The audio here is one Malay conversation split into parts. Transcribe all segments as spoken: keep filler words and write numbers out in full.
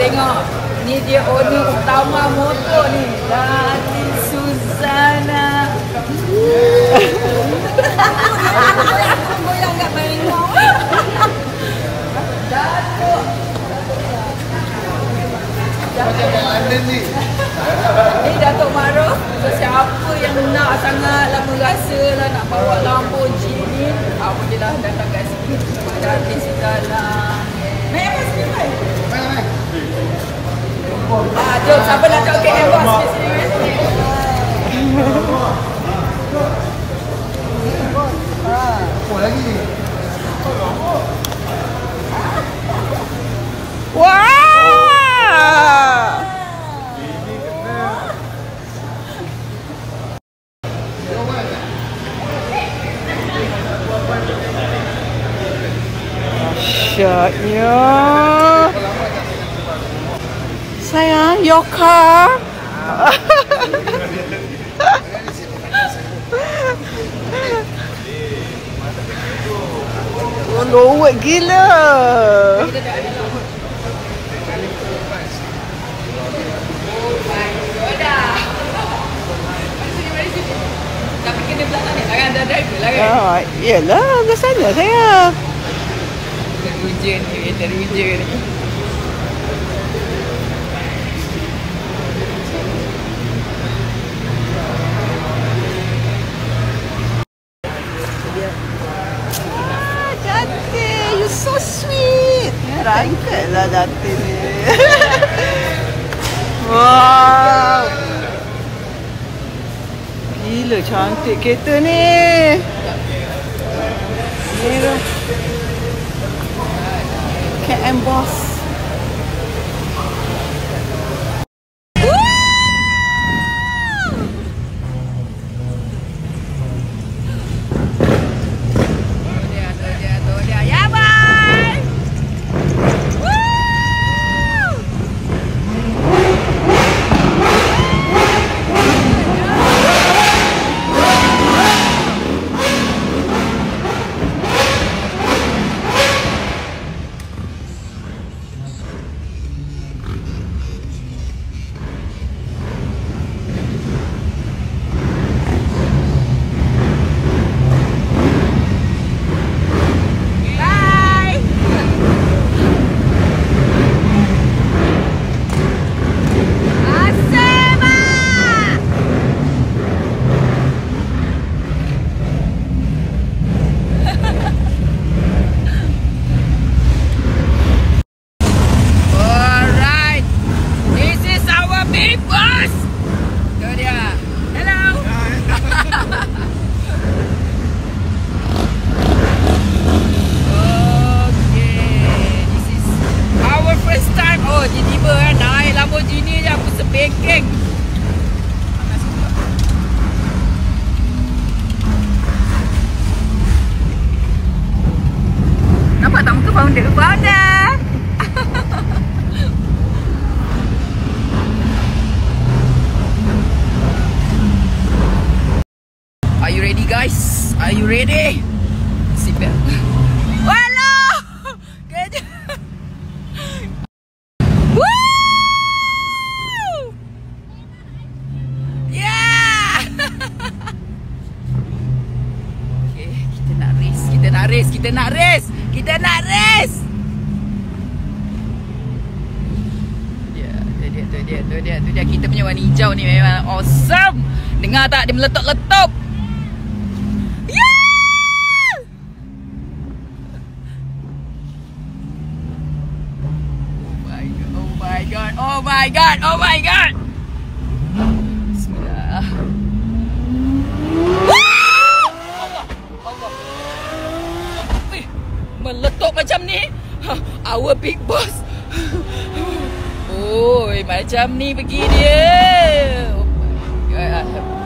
tengok. Ni dia owner utama motor ni. Datin Suzana. Goyang kat Maringau. Datuk. Ni Datuk Maruf. So, siapa yang nak sangat lama rasa lah nak bawa Lamborghini, apa je lah datang kat sini. Datin Suzana. Naik apa sini, Mai? Ah, jom, siapa nak tengok K M Boss di sini? Apa lagi? Wah! Dahsyatnya. Sayang, your car. Oh, lowek gila. Tapi kena belakang ni, jangan ada driver lah kan? Ah, yelah, belah sana sayang. Teruja ni, teruja ni. Ah, Datin, you so sweet. Rangkut lah Datin ni. Wow. Gila cantik kereta ni. Gila. K M Boss. Nampak tak muka founder? Founder! Are you ready guys? Are you ready? Seatbelt. Walau! Kejap! Woo! Yeah! Okay, kita nak race, kita nak race, kita nak race! Kita nak race. Ya, tu dia, tu dia, tu dia, tu dia. Kita punya warna hijau ni memang awesome. Dengar tak? Dia meletup-letup. Ya! Oh my god, oh my god, oh my god. Bismillah. Meletup macam ni. Our big boss. Oi, macam ni pergi dia. Oh my god.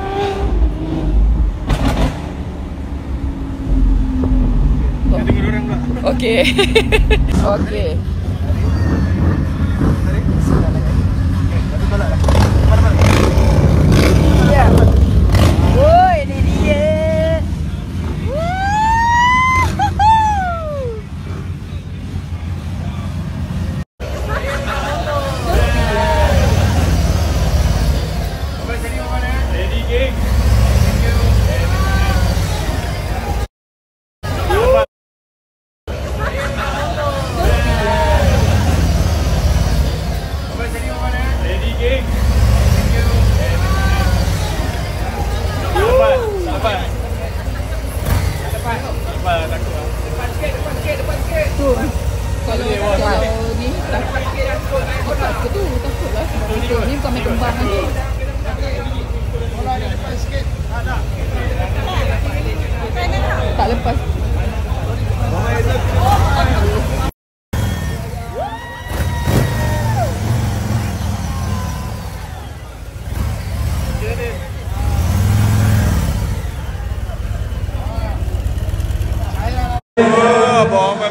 Okey. Okey. Ya. Oh, ini dia. Wah, takut lah. Depan sikit, depan sikit, depan sikit. Tu. Kalau kalau ni takut takut tu takut lah. Betul ni bukan main kembang nanti. Bola ada depan sikit. Ada. Tak lepas. Oh, bawa